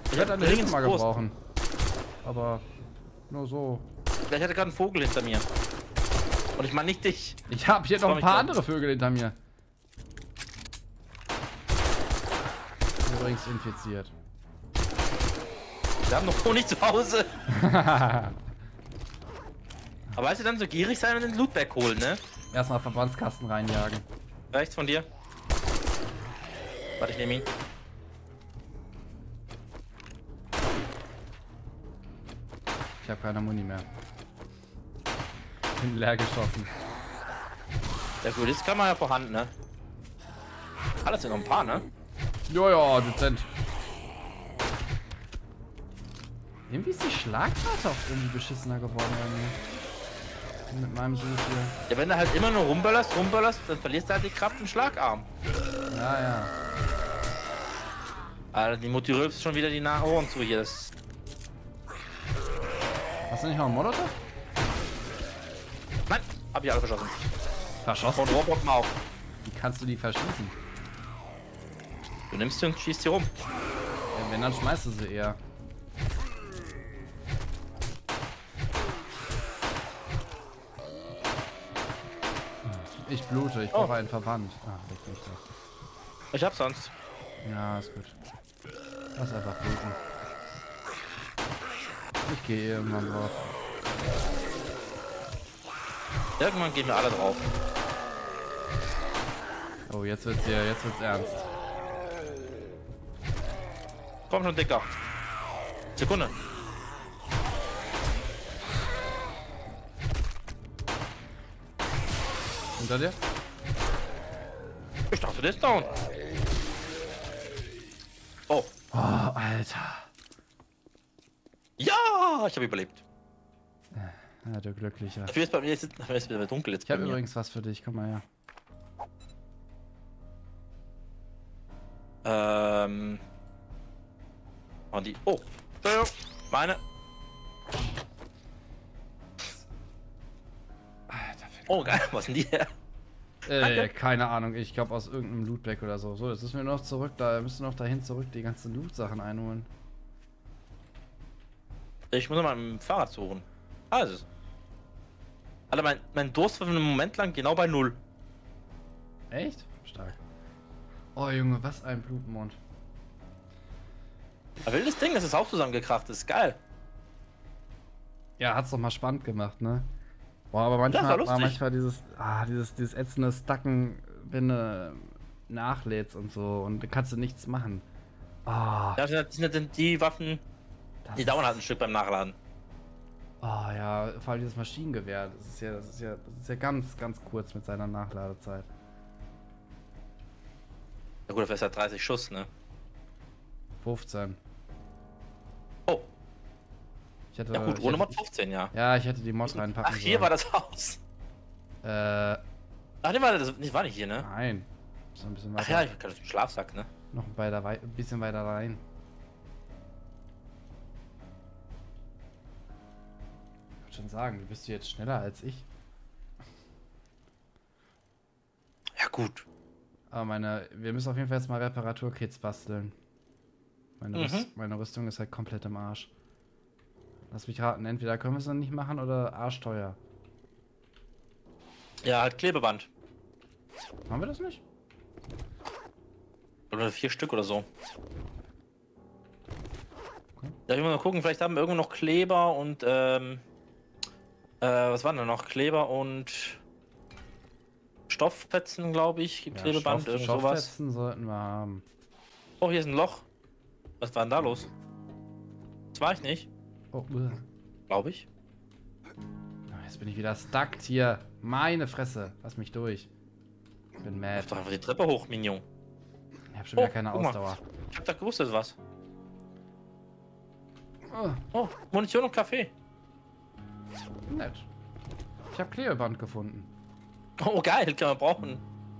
Ich werde deine Hilfe mal gebrauchen. Aber nur so. Ich hatte gerade einen Vogel hinter mir. Und ich meine nicht dich. Ich habe hier noch ein paar andere Vögel hinter mir. Übrigens infiziert. Wir haben noch Honig zu Hause. Aber weißt du, dann so gierig sein und den Lootbag holen, ne? Erstmal Verbandskasten reinjagen. Rechts von dir. Warte, ich nehme ihn. Ich habe keine Muni mehr. Bin leer geschossen. Ja gut, jetzt kann man ja vorhanden, ne? Alles sind noch ein paar, ne? Joja, dezent. Irgendwie ist die Schlagrate auch irgendwie beschissener geworden bei mir. Mit meinem Such hier. Ja, wenn du halt immer nur rumböllerst, dann verlierst du halt die Kraft im Schlagarm. Ja, ja. Alter, die Mutti rülpst schon wieder die Ohren zu hier. Das Hast du nicht noch einen Molotow? Nein, hab ich alle verschossen. Verschossen? Und Robot auch. Wie kannst du die verschießen? Du nimmst sie und schießt sie rum. Ja, wenn, dann schmeißt du sie eher. Ich blute, ich brauche einen Verband. Ah, leg mich doch. Ich hab sonst. Ja, ist gut. Lass einfach bluten. Ich gehe irgendwann drauf. Irgendwann gehen wir alle drauf. Oh, jetzt wird's ernst. Komm schon, Dicker. Sekunde. Hinter dir? Ich dachte, der ist down. Oh. Oh, Alter. Ja, ich habe überlebt. Ja, du Glücklicher. Dafür ist bei mir jetzt wieder dunkel jetzt. Ich habe übrigens was für dich, komm mal her. Und die. Oh, Entschuldigung. Meine. Alter, Oh, geil. Was sind die her? keine Ahnung, ich glaube aus irgendeinem Lootback oder so. So, jetzt müssen wir noch zurück, da müssen wir noch dahin zurück die ganzen Loot-Sachen einholen. Ich muss mal mit dem Fahrrad suchen. Also. Alter, mein Durst war für einen Moment lang genau bei 0. Echt? Stark. Oh Junge, was ein Blutmond. Ein wildes Ding, das ist auch zusammengekracht, das ist geil. Ja, hat's doch mal spannend gemacht, ne? Boah, aber Ja, manchmal war war lustig. dieses ätzende Stacken, wenn du nachlädst und so und dann kannst du nichts machen. Ah, Ja, das sind die Waffen, die dauern halt ein Stück beim Nachladen. oh ja, vor allem dieses Maschinengewehr, das ist ja ganz, ganz kurz mit seiner Nachladezeit. Ja gut, dafür ist halt 30 Schuss, ne? 15. Oh, Ich hätte, ja gut, ich ohne hätte, Mod 15, ja. ja, ich hätte die Mod reinpacken Ach, hier sollen. war das Haus. Ach, nee, war nicht hier, ne? Nein. Ist ein bisschen Ach weiter. ja, ich kann das im Schlafsack, ne? Noch ein bisschen weiter rein. Ich würde schon sagen, du bist jetzt schneller als ich. Ja gut. Aber wir müssen auf jeden Fall jetzt mal Reparaturkits basteln. Meine Rüstung ist halt komplett im Arsch. Lass mich raten, entweder können wir es dann nicht machen oder arschteuer. Ja, halt Klebeband. Machen wir das nicht? Oder 4 Stück oder so. Okay. Ja, ich muss mal gucken, vielleicht haben wir irgendwo noch Kleber und was waren da noch? Kleber und Stofffetzen, glaube ich. Ja, Klebeband, irgend sowas. Stofffetzen sollten wir haben. Oh, hier ist ein Loch. Was war denn da los? Das war ich nicht, Oh, glaube ich. jetzt bin ich wieder stuckt hier. Meine Fresse, lass mich durch. Ich bin mad. Lauf doch einfach die Treppe hoch, Minion. Ich hab schon wieder Oh, keine guck mal. Ausdauer. Ich hab da gewusst, das ist was. Oh, Oh, Munition und Kaffee. nett. Ich habe Klebeband gefunden. Oh, geil, kann man brauchen.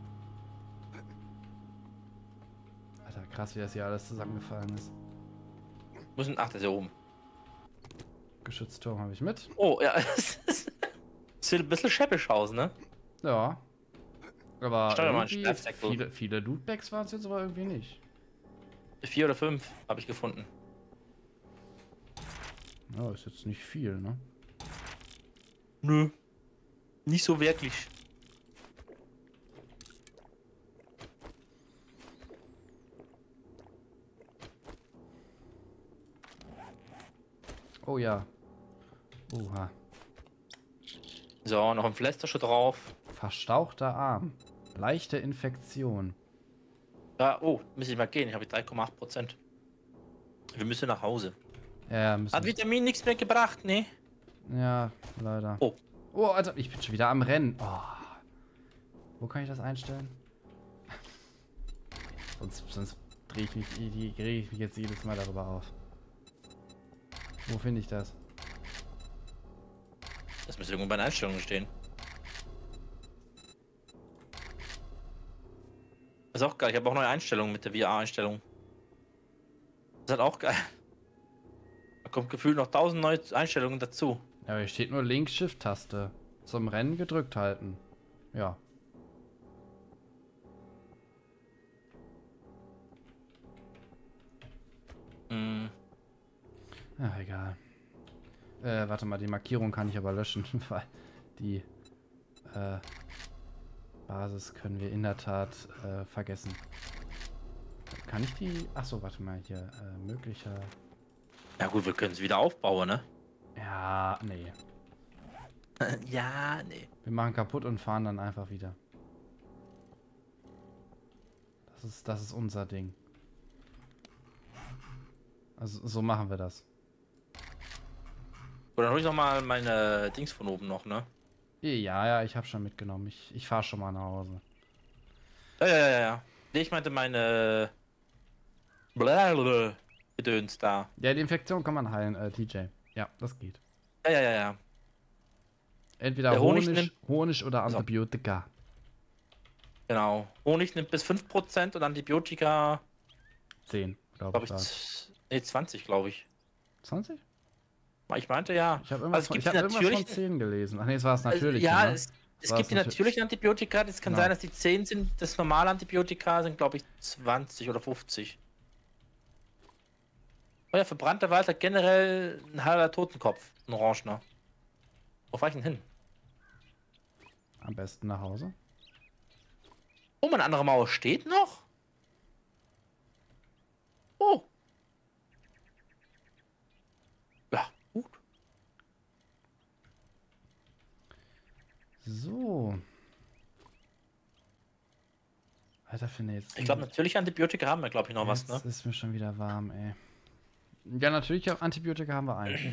Alter, krass, wie das hier alles zusammengefallen ist. Ach, der ist hier oben. Geschützturm habe ich mit. Oh, ja, sieht ein bisschen schäbisch aus, ne? Ja. Aber Stell dir mal einen irgendwie Schlafsack, viele Lootbags waren es jetzt aber irgendwie nicht. 4 oder 5 habe ich gefunden. Oh, ist jetzt nicht viel, ne? Nö. Nicht so wirklich. Oh ja. Oha. So, noch ein Pflasterchen drauf. Verstauchter Arm. Leichte Infektion. Ja, oh, muss ich mal gehen. Ich habe 3,8%. Wir müssen nach Hause. Ja, Hat müssen. Vitamin nichts mehr gebracht, ne? Ja, leider. Oh. Oh, Alter, ich bin schon wieder am Rennen. Oh. Wo kann ich das einstellen? sonst drehe ich mich jetzt jedes Mal darüber auf. Wo finde ich das? Das müsste irgendwo bei den Einstellungen stehen. Das ist auch geil. Ich habe auch neue Einstellungen mit der VR-Einstellung. Das ist halt auch geil. Da kommt gefühlt noch 1000 neue Einstellungen dazu. Ja, hier steht nur Link-Shift-Taste. Zum Rennen gedrückt halten. Ja. Hm. Ach, egal. Warte mal, die Markierung kann ich aber löschen, weil die Basis können wir in der Tat vergessen. Kann ich die... Achso, warte mal, hier möglicher... Ja gut, wir können es wieder aufbauen, ne? Ja, nee. Ja, nee. Wir machen kaputt und fahren dann einfach wieder. Das ist unser Ding. Also so machen wir das. Oder dann hol ich noch mal meine Dings von oben noch, ne? Ja, ich habe schon mitgenommen. Ich fahre schon mal nach Hause. Ja. Nee, ich meinte meine Blablabla Gedöns da. Ja, die Infektion kann man heilen, TJ. Ja, das geht. Ja. Entweder Der Honig Honig oder Also. Antibiotika. Genau. Honig nimmt bis 5% und Antibiotika, 10, glaube glaube ich. ich, war's. nee, 20, glaube ich. 20? Ich meinte ja. Ich habe irgendwas, Also es gibt ich hab die irgendwas von 10 gelesen. Ach nee, es war es natürlich. ja, ne? es War gibt die natür- natürlichen Antibiotika, das kann Genau. sein, dass die 10 sind. Das normale Antibiotika sind, glaube ich, 20 oder 50. Oh ja, verbrannter Wald hat generell ein halber Totenkopf, ein Orangener. Wo fahr ich denn hin? Am besten nach Hause. Oh, meine andere Mauer steht noch? Oh. Ja, gut. So. Alter, finde jetzt. Ich glaube, natürliche Antibiotika haben wir, glaube ich, noch was, ne? Jetzt ist mir schon wieder warm, ey. Ja, natürlich, Antibiotika haben wir ein. Ich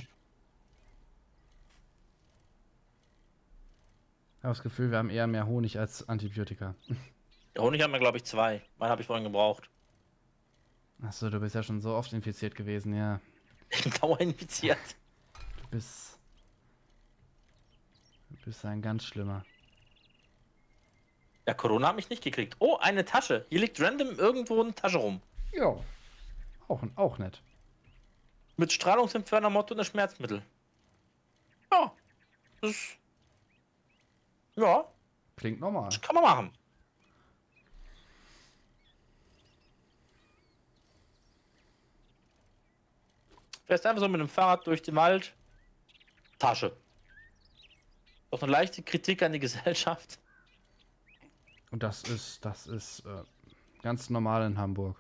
habe das Gefühl, wir haben eher mehr Honig als Antibiotika. Der Honig haben wir, glaube ich, 2. Meinen habe ich vorhin gebraucht. Achso, du bist ja schon so oft infiziert gewesen, ja. Ich bin dauerinfiziert. Du bist ein ganz schlimmer. Ja, Corona hat mich nicht gekriegt. Oh, eine Tasche. Hier liegt random irgendwo eine Tasche rum. Ja. Auch nett. Mit Strahlungsentferner, Motto und Schmerzmittel. Ja. Ja, Klingt normal. das kann man machen. Fährst einfach so mit dem Fahrrad durch den Wald. Tasche. Doch eine leichte Kritik an die Gesellschaft. Und das ist ganz normal in Hamburg.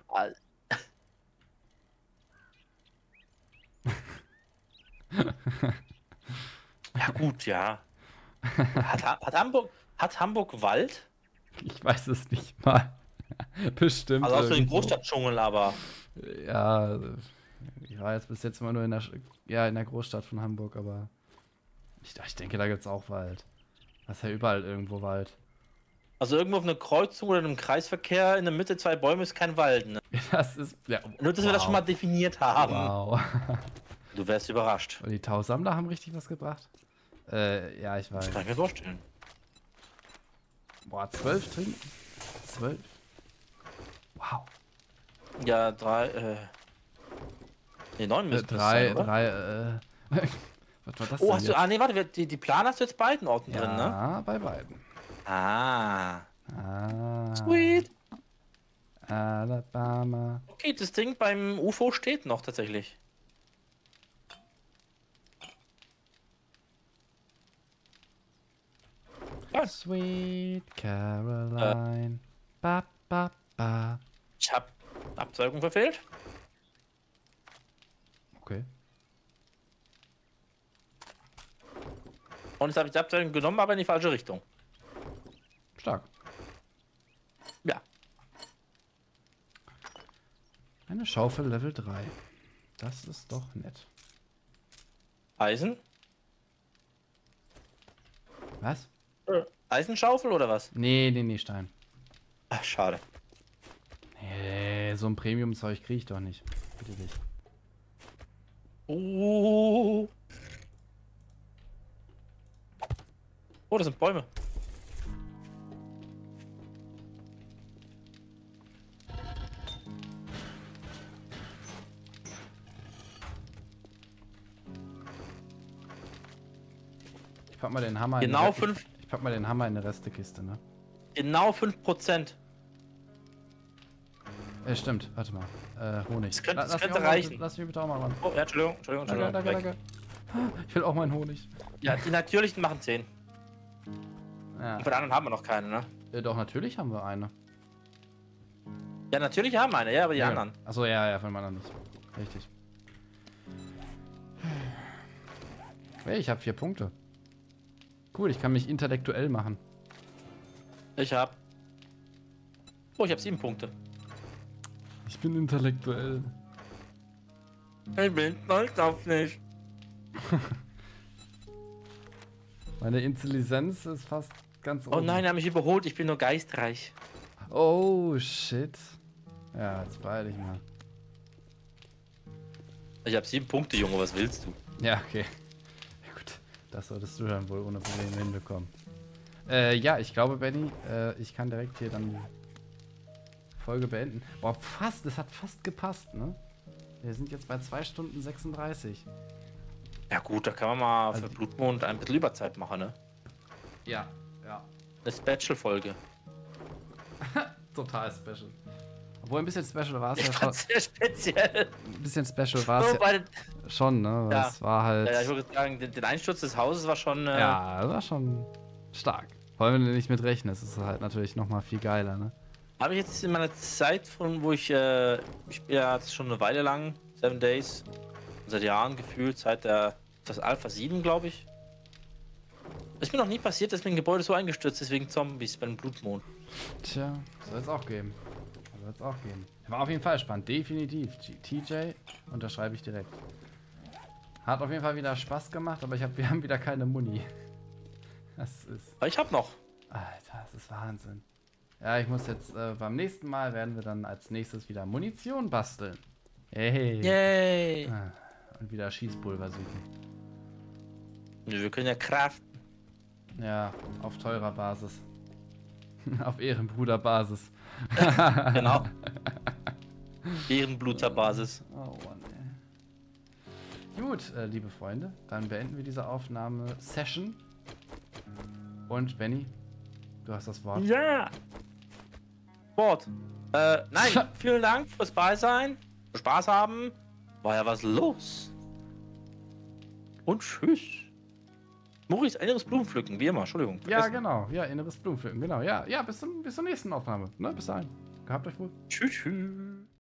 Ja gut, ja. Hat Hamburg Wald? Ich weiß es nicht mal. Bestimmt. Also außer den irgendwo. Großstadtdschungel, aber. Ja, ich war jetzt bis jetzt immer nur in der Großstadt von Hamburg, aber ich denke, da gibt es auch Wald. Das ist ja überall irgendwo Wald. Also irgendwo auf einer Kreuzung oder in einem Kreisverkehr in der Mitte 2 Bäume ist kein Wald, ne? Das ist, ja, Nur, dass wir das schon mal definiert haben. Wow. Du wärst überrascht. Und die Tausammler haben richtig was gebracht? Ja, ich weiß. Das kann ich mir vorstellen. Boah, 12 trinken? 12? Wow. Ja, 3, Ne, 9 müssen es sein, oder? Was war das Oh, denn hast du. jetzt? Ah, nee, warte, die Plan hast du jetzt beiden Orten drin, ne? Ja, bei beiden. Ah. Ah. Sweet. Alabama. Okay, das Ding beim UFO steht noch tatsächlich. Ja. Sweet Caroline. Ba, ba, ba. Ich habe Abzweigung verfehlt. Okay. Und jetzt habe ich die Abzweigung genommen, aber in die falsche Richtung. Stark. Ja. Eine Schaufel Level 3. Das ist doch nett. Eisen? Was? Eisenschaufel oder was? Nee, Stein. Ach, schade. Nee, so ein Premium-Zeug kriege ich doch nicht. Bitte dich. Oh, das sind Bäume. Ich pack mal den Hammer Genau in 5. Ich pack mal den Hammer in eine Restekiste, ne? Genau 5%. Stimmt, warte mal. Honig. Das könnte Lass mich reichen. Mal, lass mich bitte auch mal ran. Oh, ja, Entschuldigung. Danke. Weg. Ich will auch meinen Honig. Ja, die natürlichen machen 10. Ja. Und von anderen haben wir noch keine, ne? Doch, natürlich haben wir eine. Ja, natürlich haben wir eine, ja, aber die anderen. Achso, ja, von meiner nicht. Richtig. Hey, ich habe 4 Punkte. Cool, ich kann mich intellektuell machen. Ich habe 7 Punkte. Ich bin intellektuell. Ich bin stolz auf dich. Meine Intelligenz ist fast ganz oben. Oh nein, er hat mich überholt, ich bin nur geistreich. Oh, shit. Ja, jetzt beeil dich mal. Ich habe 7 Punkte, Junge, was willst du? Ja, okay. Ja, gut. Das solltest du dann wohl ohne Probleme hinbekommen. Ja, ich glaube, Benny, ich kann direkt hier dann die Folge beenden. Boah, fast, es hat fast gepasst, ne? Wir sind jetzt bei 2 Stunden 36. Ja gut, da kann man mal für Blutmond ein bisschen Überzeit machen, ne? Ja. Eine Special-Folge. Total special. Obwohl ein bisschen special war es Ich ja fand's schon. sehr speziell. Ein bisschen special war es So, ja bei den, schon, ne? Ja. Das war halt. ja, ich würde sagen, den Einsturz des Hauses war schon. Ja, das war schon stark. Vor allem, wenn du nicht mit rechnest, ist es halt natürlich nochmal viel geiler, ne? Habe ich jetzt in meiner Zeit von, wo ich spiele ja jetzt schon eine Weile lang, 7 Days, seit Jahren gefühlt, seit das Alpha 7, glaube ich. Ist mir noch nie passiert, dass mir ein Gebäude so eingestürzt ist wegen Zombies beim Blutmond. Tja, soll es auch geben. War auf jeden Fall spannend, definitiv. TJ unterschreibe ich direkt. Hat auf jeden Fall wieder Spaß gemacht, aber wir haben wieder keine Muni. Das ist. Aber ich habe noch. Alter, das ist Wahnsinn. Ja, ich muss jetzt beim nächsten Mal werden wir dann als nächstes wieder Munition basteln. Hey. Yay! Und wieder Schießpulver suchen. Wir können ja craften. Ja, auf teurer Basis. Auf Ehrenbruderbasis. Genau. Ehrenbluterbasis. Oh Mann, ey. Gut, liebe Freunde, dann beenden wir diese Aufnahme-Session. Und Benny, du hast das Wort. Ja! Wort. Nein, vielen Dank fürs Beisein. Spaß haben. War ja was los. Und tschüss. Maurice, inneres Blumenpflücken, wie immer, Entschuldigung. Ja, vergessen. genau. Ja, inneres Blumenpflücken, genau. Ja, bis zur nächsten Aufnahme. Ne, bis dahin. Gehabt euch wohl. Tschüss.